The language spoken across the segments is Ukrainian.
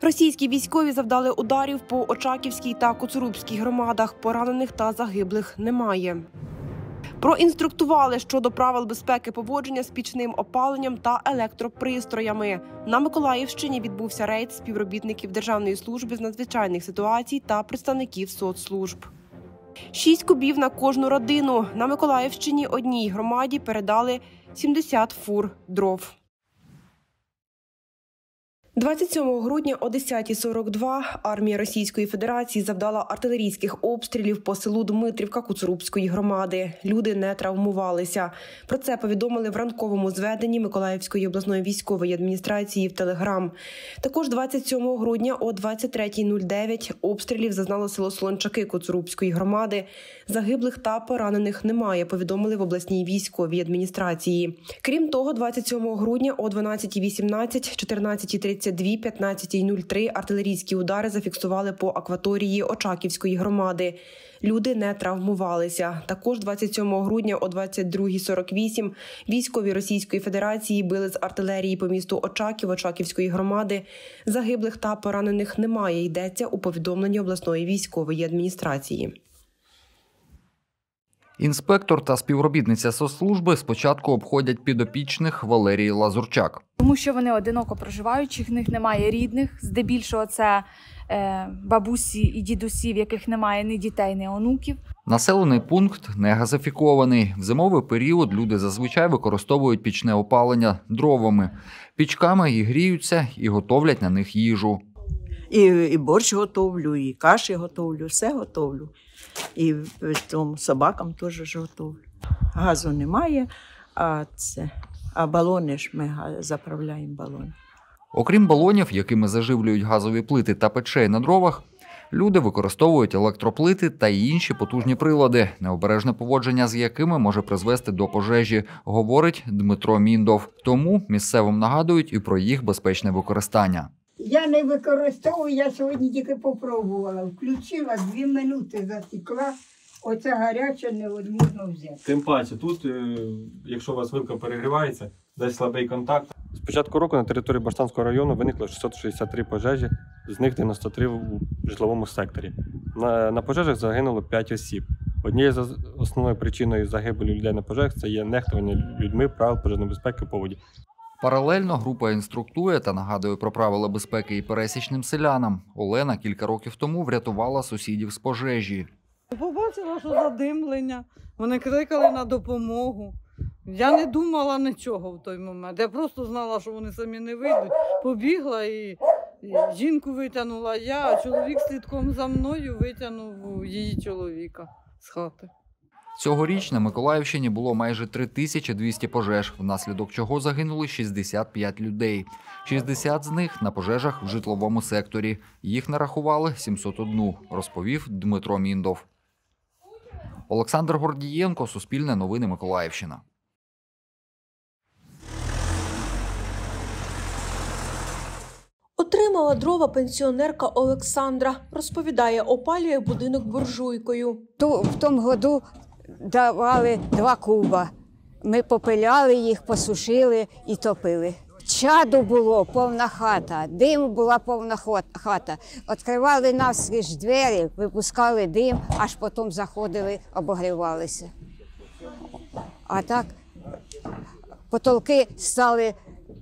Російські військові завдали ударів по Очаківській та Коцурубській громадах. Поранених та загиблих немає. Проінструктували щодо правил безпеки поводження з пічним опаленням та електропристроями. На Миколаївщині відбувся рейд співробітників Державної служби з надзвичайних ситуацій та представників соцслужб. 6 кубів на кожну родину. На Миколаївщині одній громаді передали 70 фур дров. 27 грудня о 10:42 армія Російської Федерації завдала артилерійських обстрілів по селу Дмитрівка Коцурубської громади. Люди не травмувалися. Про це повідомили в ранковому зведенні Миколаївської обласної військової адміністрації в Телеграм. Також 27 грудня о 23:09 обстрілів зазнало село Солончаки Коцурубської громади. Загиблих та поранених немає, повідомили в обласній військовій адміністрації. Крім того, 27 грудня о 12:18, 14:32, 15:03 артилерійські удари зафіксували по акваторії Очаківської громади. Люди не травмувалися. Також 27 грудня о 22:48 військові Російської Федерації били з артилерії по місту Очаків Очаківської громади. Загиблих та поранених немає, йдеться у повідомленні обласної військової адміністрації. Інспектор та співробітниця соцслужби спочатку обходять підопічних Валерії Лазурчак. Тому що вони одиноко проживаючі, в них немає рідних. Здебільшого це бабусі і дідусі, в яких немає ні дітей, ні онуків. Населений пункт не газифікований. В зимовий період люди зазвичай використовують пічне опалення дровами. Пічками і гріються, і готовлять на них їжу. І борщ готовлю, і каші готовлю, все готовлю. І собакам теж готовлю. Газу немає, а балони ж ми заправляємо балони. Окрім балонів, якими заживлюють газові плити та печей на дровах, люди використовують електроплити та інші потужні прилади, необережне поводження з якими може призвести до пожежі, говорить Дмитро Міндов. Тому місцевим нагадують і про їх безпечне використання. Я не використовую, я сьогодні тільки попробувала. Включила, 2 минути затекла, оце гаряче невозможно взяти. Тим паче, тут, якщо у вас вилка перегрівається, десь слабий контакт. З початку року на території Баштанського району виникло 663 пожежі, з них 93 в житловому секторі. На пожежах загинуло 5 осіб. Однією з основною причиною загибелі людей на пожежах це є нехтування людьми правил пожежної безпеки у поводі. Паралельно група інструктує та нагадує про правила безпеки і пересічним селянам. Олена кілька років тому врятувала сусідів з пожежі. Побачила, що задимлення, вони крикали на допомогу. Я не думала нічого в той момент, я просто знала, що вони самі не вийдуть. Побігла і жінку витягнула я, а чоловік слідком за мною витягнув її чоловіка з хати. Цьогоріч на Миколаївщині було майже 3200 пожеж, внаслідок чого загинули 65 людей. 60 з них на пожежах в житловому секторі. Їх нарахували 701, розповів Дмитро Міндов. Олександр Гордієнко, Суспільне новини, Миколаївщина. Отримала дрова пенсіонерка Олександра. Розповідає, опалює будинок буржуйкою. В тому году давали 2 куба. Ми попиляли їх, посушили і топили. Чаду було повна хата, диму була повна хата. Відкривали навскрізь двері, випускали дим, аж потім заходили, обогрівалися. А так потолки стали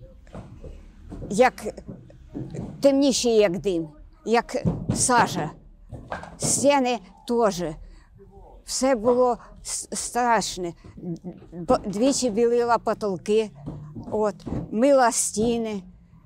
як темніші, як дим, як сажа. Стіни теж. Все було страшне. Двічі білила потолки, мила стіни,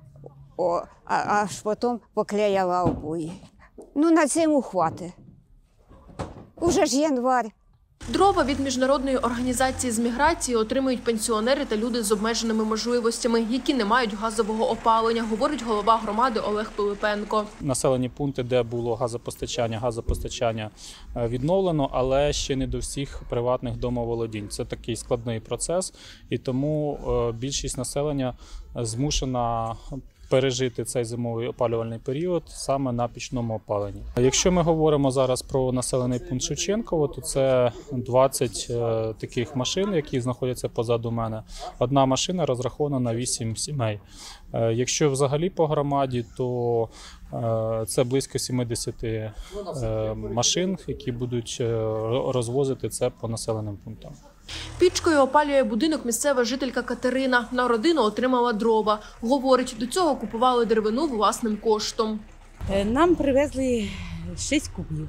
аж потім поклеїла обої. На зиму хватить. Уже ж январь. Дрова від Міжнародної організації з міграції отримують пенсіонери та люди з обмеженими можливостями, які не мають газового опалення, говорить голова громади Олег Пилипенко. Населені пункти, де було газопостачання відновлено, але ще не до всіх приватних домоволодінь. Це такий складний процес, і тому більшість населення змушена пережити цей зимовий опалювальний період саме на пічному опаленні. Якщо ми говоримо зараз про населений пункт Шевченково, то це 20 таких машин, які знаходяться позаду мене. Одна машина розрахована на 8 сімей. Якщо взагалі по громаді, то Це близько 70 машин, які будуть розвозити це по населеним пунктам. Пічкою опалює будинок місцева жителька Катерина. На родину отримала дрова. Говорить, до цього купували деревину власним коштом. Нам привезли 6 кубів.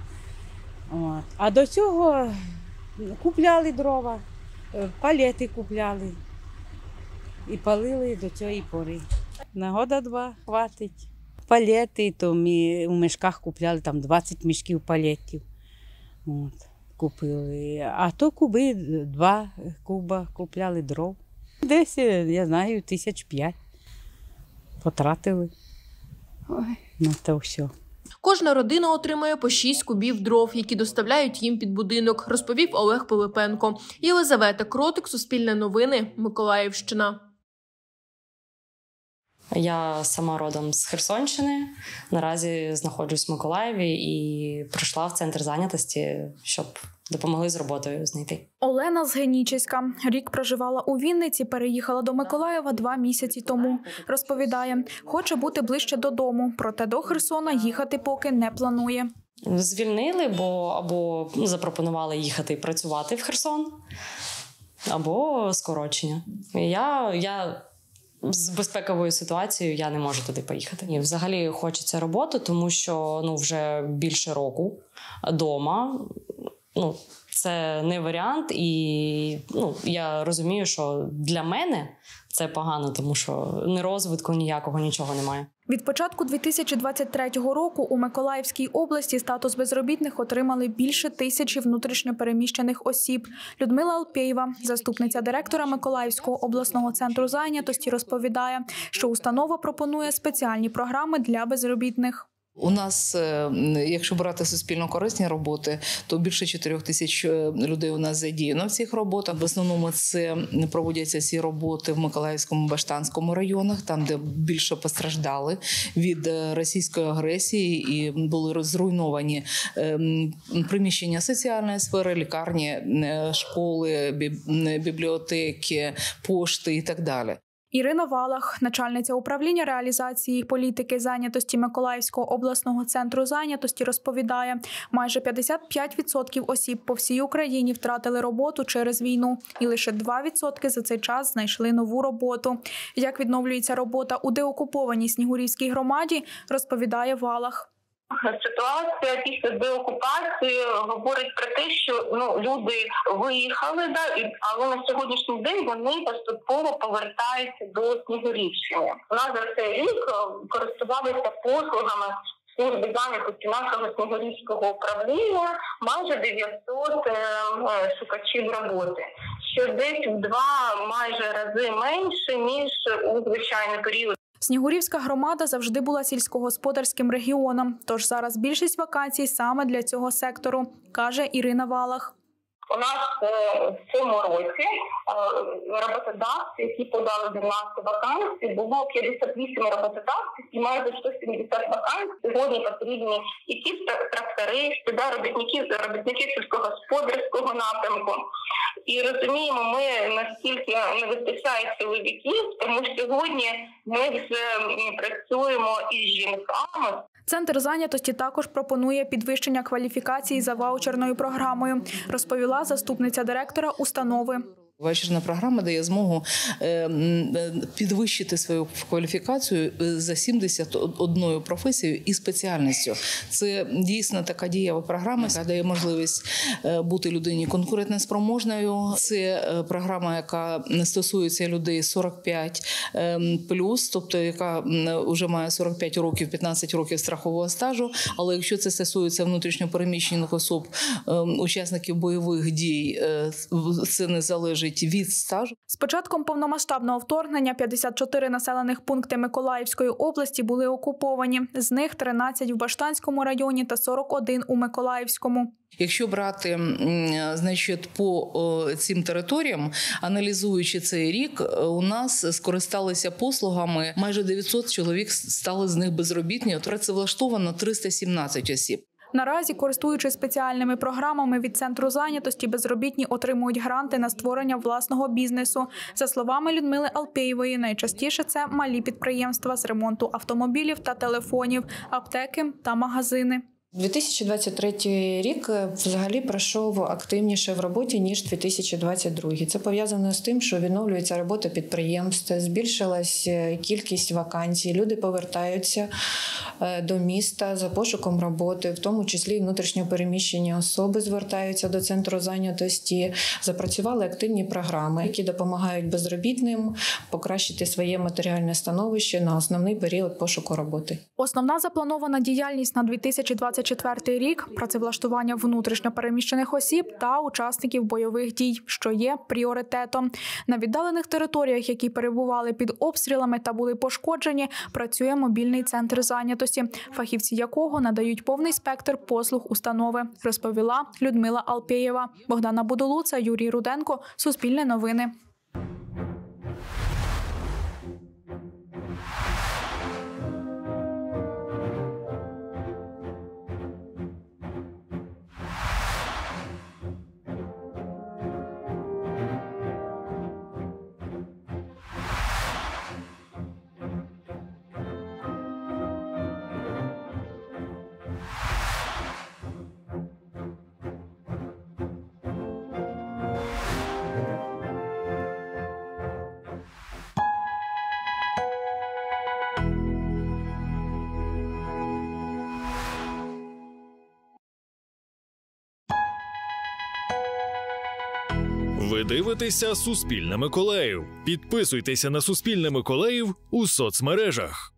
А до цього купляли дрова, палети купляли і палили до цієї пори. На года-два хватить. Палети, то ми у мішках купляли там 20 мішків палетів. Купили. А то куби, 2 куба купляли дров. Десь, я знаю, 5,000 потратили на те все. Кожна родина отримує по 6 кубів дров, які доставляють їм під будинок, розповів Олег Пилипенко. Єлизавета Кротик, Суспільне новини, Миколаївщина. Я сама родом з Херсонщини. Наразі знаходжусь в Миколаєві і прийшла в центр зайнятості, щоб допомогли з роботою знайти. Олена з Генічеська. Рік проживала у Вінниці, переїхала до Миколаєва 2 місяці тому. Розповідає, хоче бути ближче додому, проте до Херсона їхати поки не планує. Звільнили, або запропонували їхати і працювати в Херсон, або скорочення. Я з безпековою ситуацією я не можу туди поїхати. І взагалі хочеться роботу, тому що вже більше року вдома. Це не варіант, і я розумію, що для мене це погано, тому що ні розвитку ніякого, нічого немає. Від початку 2023 року у Миколаївській області статус безробітних отримали більше 1000 внутрішньопереміщених осіб. Людмила Алпєєва, заступниця директора Миколаївського обласного центру зайнятості, розповідає, що установа пропонує спеціальні програми для безробітних. У нас, якщо брати суспільно-корисні роботи, то більше 4000 людей у нас задіяно в цих роботах. В основному це проводяться ці роботи в Миколаївському, Баштанському районах, там, де більше постраждали від російської агресії і були зруйновані приміщення соціальної сфери, лікарні, школи, бібліотеки, пошти і так далі. Ірина Валах, начальниця управління реалізації політики зайнятості Миколаївського обласного центру зайнятості, розповідає, майже 55% осіб по всій Україні втратили роботу через війну, і лише 2% за цей час знайшли нову роботу. Як відновлюється робота у деокупованій Снігурівській громаді, розповідає Валах. Ситуація після деокупації говорить про те, що люди виїхали, але на сьогоднішній день вони поступово повертаються до Снігурівщини. У нас за цей рік користувалися послугами служби зайнятості нашого Снігурівського управління майже 900 шукачів роботи, що десь в 2 майже рази менше, ніж у звичайний період. Снігурівська громада завжди була сільськогосподарським регіоном, тож зараз більшість вакансій саме для цього сектору, каже Ірина Валах. У нас в цьому році роботодавці, які подали 12 вакансій, було 58 роботодавців і майже 170 вакансій. Сьогодні потрібні які трактористи, робітники сільськогосподарського напрямку. І розуміємо, ми наскільки не вистачає чоловіків, тому сьогодні ми вже працюємо із жінками. Центр зайнятості також пропонує підвищення кваліфікації за ваучерною програмою, розповіла заступниця директора установи. Ваучерна програма дає змогу підвищити свою кваліфікацію за 71 професією і спеціальністю. Це дійсно така дієва програма, яка дає можливість бути людині конкурентноспроможною. Це програма, яка стосується людей 45+, тобто яка вже має 45 років, 15 років страхового стажу. Але якщо це стосується внутрішньопереміщених осіб, учасників бойових дій, це не залежить від стажу. З початком повномасштабного вторгнення 54 населених пункти Миколаївської області були окуповані. З них 13 в Баштанському районі та 41 у Миколаївському. Якщо брати, по цим територіям, аналізуючи цей рік, у нас скористалися послугами майже 900 чоловік, стали з них безробітні. Працевлаштовано 317 осіб. Наразі, користуючись спеціальними програмами від Центру зайнятості, безробітні отримують гранти на створення власного бізнесу. За словами Людмили Алпєєвої, найчастіше це малі підприємства з ремонту автомобілів та телефонів, аптеки та магазини. 2023 рік взагалі пройшов активніше в роботі, ніж 2022. Це пов'язано з тим, що відновлюється робота підприємств, збільшилась кількість вакансій, люди повертаються до міста за пошуком роботи, в тому числі внутрішньо переміщені особи звертаються до Центру зайнятості. Запрацювали активні програми, які допомагають безробітним покращити своє матеріальне становище на основний період пошуку роботи. Основна запланована діяльність на 2024 рік – працевлаштування внутрішньо переміщених осіб та учасників бойових дій, що є пріоритетом. На віддалених територіях, які перебували під обстрілами та були пошкоджені, працює мобільний центр зайнятості, фахівці якого надають повний спектр послуг установи, розповіла Людмила Алпєєва. Богдана Будулуца, Юрій Руденко, Суспільне новини. Ви дивитеся «Суспільне Миколаїв». Підписуйтеся на «Суспільне Миколаїв» у соцмережах.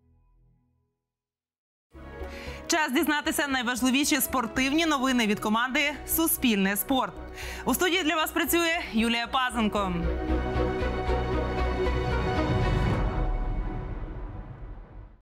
Час дізнатися найважливіші спортивні новини від команди «Суспільне спорт». У студії для вас працює Юлія Пазенко.